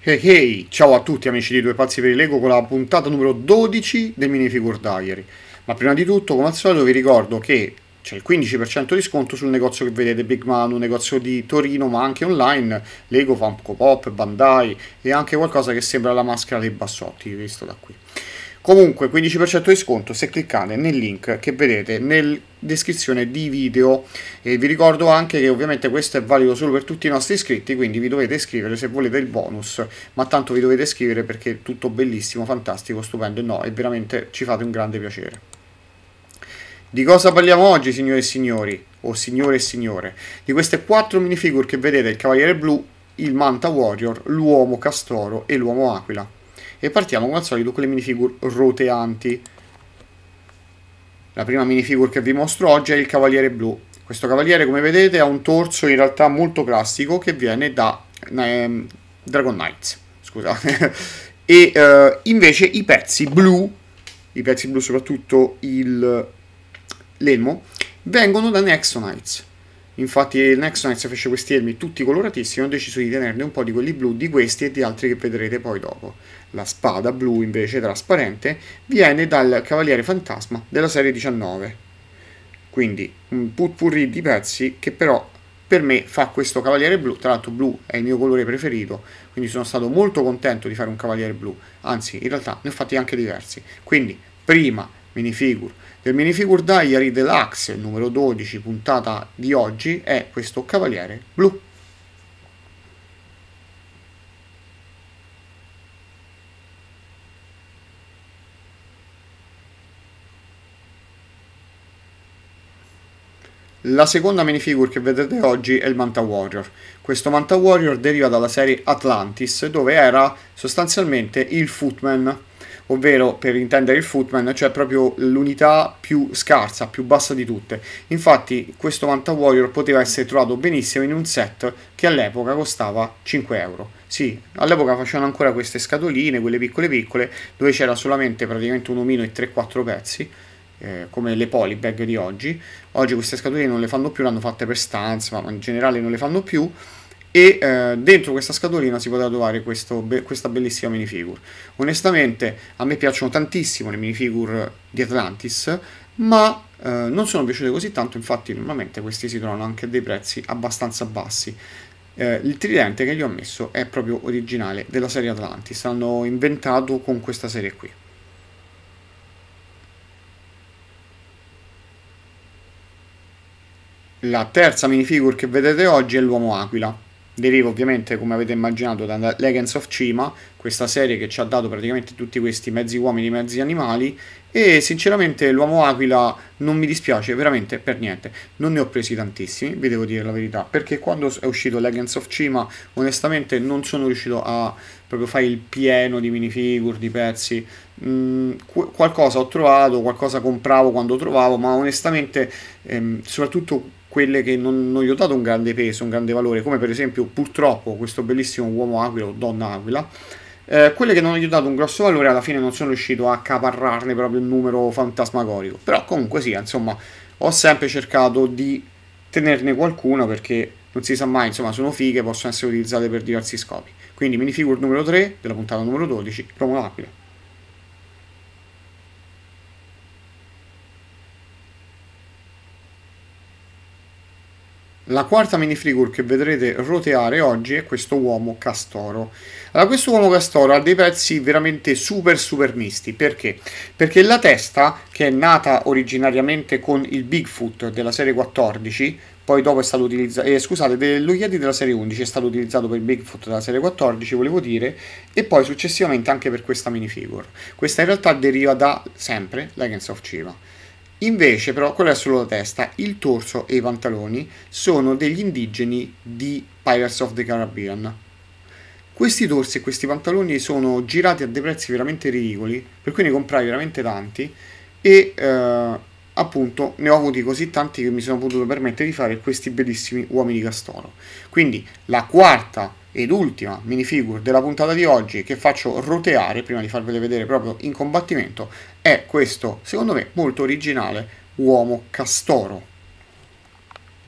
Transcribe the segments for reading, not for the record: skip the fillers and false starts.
Hey hey, ciao a tutti amici di Due Pazzi per il Lego con la puntata numero 12 del Minifigure Diary. Ma prima di tutto, come al solito, vi ricordo che c'è il 15% di sconto sul negozio che vedete, Big Man, un negozio di Torino ma anche online, Lego, Funko Pop, Bandai e anche qualcosa che sembra la maschera dei bassotti, visto da qui. Comunque 15% di sconto se cliccate nel link che vedete nella descrizione di video e vi ricordo anche che ovviamente questo è valido solo per tutti i nostri iscritti, quindi vi dovete iscrivere se volete il bonus, ma tanto vi dovete iscrivere perché è tutto bellissimo, fantastico, stupendo e no, e veramente ci fate un grande piacere. Di cosa parliamo oggi, signore e signori, o signore e signore? Di queste 4 minifigure che vedete, il Cavaliere Blu, il Manta Warrior, l'Uomo Castoro e l'Uomo Aquila. E partiamo come al solito con le minifigure roteanti. La prima minifigure che vi mostro oggi è il Cavaliere Blu. Questo cavaliere, come vedete, ha un torso in realtà molto classico che viene da Dragon Knights. Scusate. E invece i pezzi blu soprattutto l'elmo, vengono da Nexo Knights. Infatti il Nexo Knights fece questi elmi tutti coloratissimi, ho deciso di tenerne un po' di quelli blu, di questi e di altri che vedrete poi dopo. La spada blu invece trasparente viene dal Cavaliere Fantasma della serie 19. Quindi un putpurri di pezzi che però per me fa questo Cavaliere Blu. Tra l'altro blu è il mio colore preferito, quindi sono stato molto contento di fare un Cavaliere Blu, anzi in realtà ne ho fatti anche diversi. Quindi prima minifigure del Minifigure Diary Deluxe numero 12 puntata di oggi è questo Cavaliere Blu. La seconda minifigure che vedete oggi è il Manta Warrior. Questo Manta Warrior deriva dalla serie Atlantis, dove era sostanzialmente il Footman, ovvero per intendere il Footman, cioè proprio l'unità più scarsa, più bassa di tutte. Infatti questo Manta Warrior poteva essere trovato benissimo in un set che all'epoca costava 5 euro. Sì, all'epoca facevano ancora queste scatoline, quelle piccole, dove c'era solamente praticamente un omino e 3-4 pezzi. Come le polybag di oggi. Oggi queste scatoline non le fanno più, l'hanno fatte per stanze, ma in generale non le fanno più. E dentro questa scatolina si poteva trovare questa bellissima minifigure. Onestamente a me piacciono tantissimo le minifigure di Atlantis, ma non sono piaciute così tanto, infatti normalmente questi si trovano anche a dei prezzi abbastanza bassi. Il tridente che gli ho messo è proprio originale della serie Atlantis, l'hanno inventato con questa serie qui. La terza minifigure che vedete oggi è l'Uomo Aquila. Deriva ovviamente, come avete immaginato, da Legends of Chima, questa serie che ci ha dato praticamente tutti questi mezzi uomini, mezzi animali, e sinceramente l'Uomo Aquila non mi dispiace veramente per niente. Non ne ho presi tantissimi, vi devo dire la verità, perché quando è uscito Legends of Chima, onestamente non sono riuscito a proprio fare il pieno di minifigure, di pezzi. Qualcosa ho trovato, qualcosa compravo quando trovavo, ma onestamente soprattutto quelle che non gli ho dato un grande peso, un grande valore, come per esempio purtroppo questo bellissimo Uomo Aquila o Donna Aquila, quelle che non gli ho dato un grosso valore alla fine non sono riuscito a accaparrarne proprio un numero fantasmagorico, però comunque sia, insomma, ho sempre cercato di tenerne qualcuno perché non si sa mai, insomma, sono fighe, possono essere utilizzate per diversi scopi. Quindi minifigure numero 3 della puntata numero 12, Uomo Aquila. La quarta minifigure che vedrete roteare oggi è questo uomo castoro. Allora, questo uomo castoro ha dei pezzi veramente super misti. Perché? Perché la testa, che è nata originariamente con il Bigfoot della serie 14, poi dopo è stato utilizzato, scusate, dello Yeti della serie 11 è stato utilizzato per il Bigfoot della serie 14, volevo dire, e poi successivamente anche per questa minifigure. Questa in realtà deriva da, sempre, Legends of Chima. Invece, però, quella è solo la testa, il torso e i pantaloni sono degli indigeni di Pirates of the Caribbean. Questi torsi e questi pantaloni sono girati a dei prezzi veramente ridicoli, per cui ne comprai veramente tanti e appunto ne ho avuti così tanti che mi sono potuto permettere di fare questi bellissimi uomini castoro. Quindi la quarta ed ultima minifigure della puntata di oggi che faccio roteare prima di farvele vedere proprio in combattimento è questo, secondo me, molto originale uomo castoro.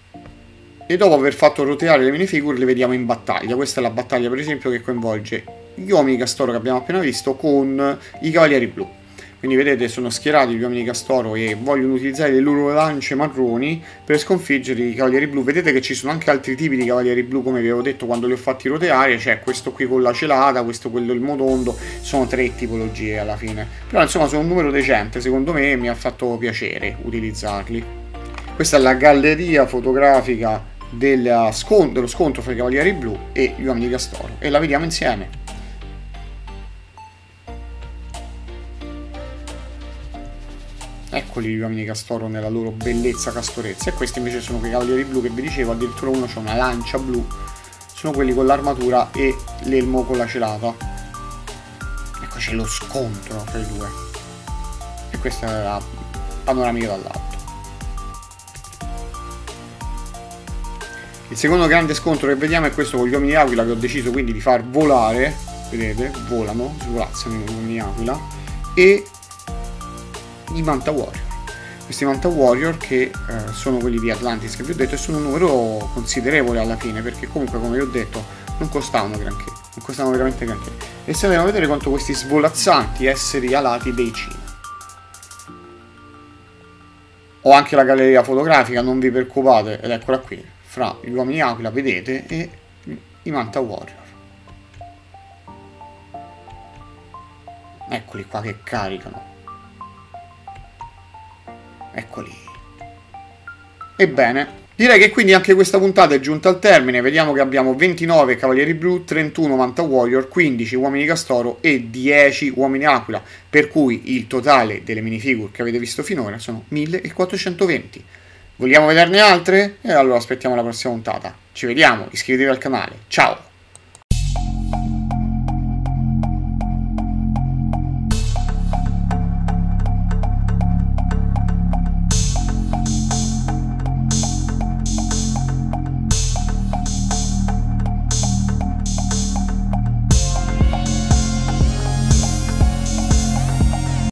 E dopo aver fatto roteare le minifigure le vediamo in battaglia. Questa è la battaglia per esempio che coinvolge gli uomini Castoro che abbiamo appena visto con i cavalieri blu. Quindi vedete sono schierati gli uomini Castoro e vogliono utilizzare le loro lance marroni per sconfiggere i cavalieri blu. Vedete che ci sono anche altri tipi di cavalieri blu, come vi avevo detto quando li ho fatti roteare. C'è questo qui con la celata, questo quello il motondo, sono 3 tipologie alla fine. Però insomma sono un numero decente, secondo me mi ha fatto piacere utilizzarli. Questa è la galleria fotografica dello scontro fra i cavalieri blu e gli uomini Castoro e la vediamo insieme. Eccoli gli uomini Castoro nella loro bellezza castorezza. E questi invece sono quei cavalieri blu che vi dicevo, addirittura uno c'ha una lancia blu. Sono quelli con l'armatura e l'elmo con la celata. Ecco c'è lo scontro fra i due. E questa è la panoramica dall'alto. Il secondo grande scontro che vediamo è questo con gli uomini aquila, che ho deciso quindi di far volare. Vedete, volano, svolazzano gli uomini aquila. E i Manta Warrior. Questi Manta Warrior che sono quelli di Atlantis che vi ho detto, e sono un numero considerevole alla fine, perché comunque come vi ho detto non costavano granché, non costavano veramente granché, e se andiamo a vedere contro questi svolazzanti esseri alati dei Cina. Ho anche la galleria fotografica, non vi preoccupate, ed eccola qui, fra gli uomini aquila, vedete, e i Manta Warrior. Eccoli qua che caricano. Eccoli. Ebbene, direi che quindi anche questa puntata è giunta al termine. Vediamo che abbiamo 29 cavalieri blu, 31 Manta Warrior, 15 uomini Castoro e 10 uomini aquila, per cui il totale delle minifigure che avete visto finora sono 1420. Vogliamo vederne altre? E allora aspettiamo la prossima puntata. Ci vediamo, iscrivetevi al canale. Ciao!